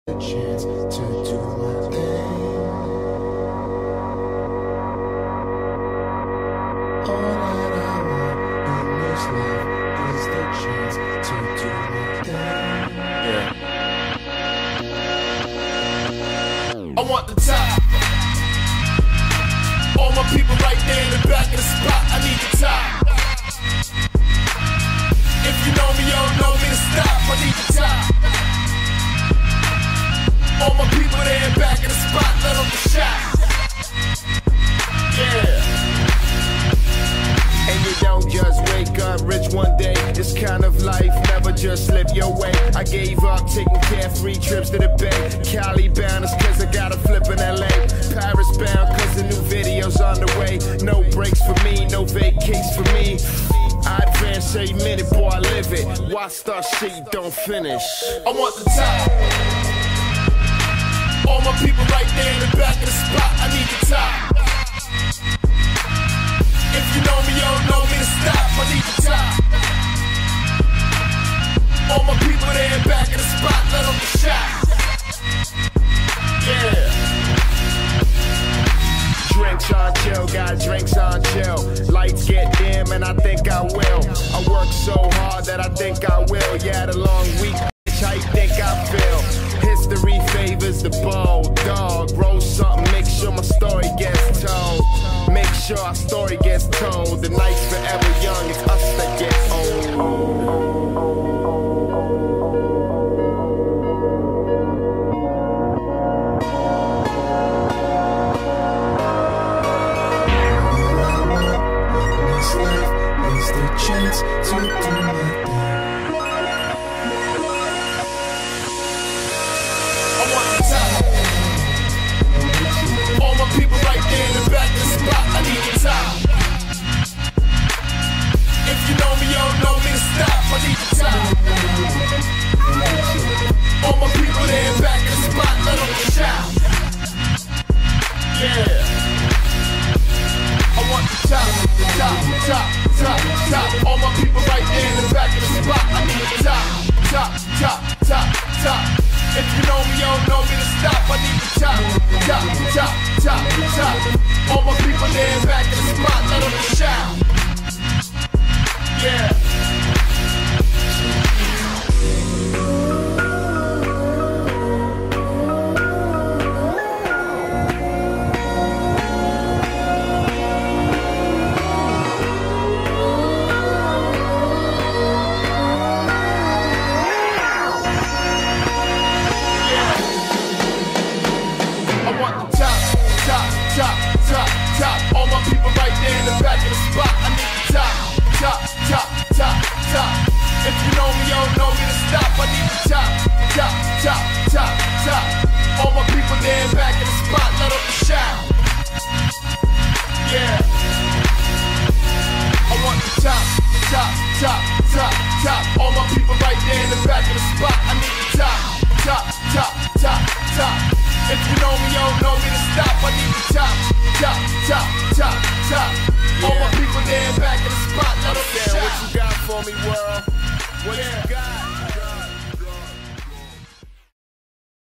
a chance to do my thing. All that I want in this life is the chance to do my thing. I want the top. All my people right there in the back of the spot. I need the top. If you know me, you don't know me to stop. I need the top. All my people there in back of the spot. Let them shot. Yeah. And you don't just wake up rich one day. This kind of life never just slip your way. I gave up taking carefree trips to the Bay. Cali bound is cause I got a flip in LA. Paris bound cause the new video's on the way. No breaks for me, no vacates for me. I advance every minute, boy, I live it. Why start shit you don't finish? I want the top. All my people right there in the back of the spot. I need the top. If you know me, you don't know me to stop. I need the top. All my people there in back of the spot. Let them shot. Yeah. Drinks on chill, got drinks on chill. Lights get dim and I think I will. I work so hard that I think I will. Yeah, the long week, bitch, how you think I feel? History favors the bold dog. Roll something, make sure my story gets told. Make sure our story gets told. The night's forever young, it's us that get old. Chance to do my thing. I want the top. All my people right there in the back of the spot. I need the top. If you know me, you don't know me to stop. I need the top. All my people there in back of the spot. Let them shout. Yeah. I want the top, top, top, top, top. All my people right there in the back of the spot. I need the top, top, top, top, top. If you know me, you don't know me to stop. I need the top, top, top, top, top. All my people there in back of the spot. Let them shout. Yeah. All my people right there in the back of the spot. I need the top, top, top, top, top. If you know me, you don't know me to stop. I need the top, top, top, top, top. All my people there in back of the spot. Let them shout. Yeah. I want the top, top, top, top, top. All my people right there in the back of the spot. I need the top, top, top, top, top. If you know me, you don't know me to stop. I need the top, top, top, top, top. All my people there back in the spot. Let them shout. What you got for me, world? What you got?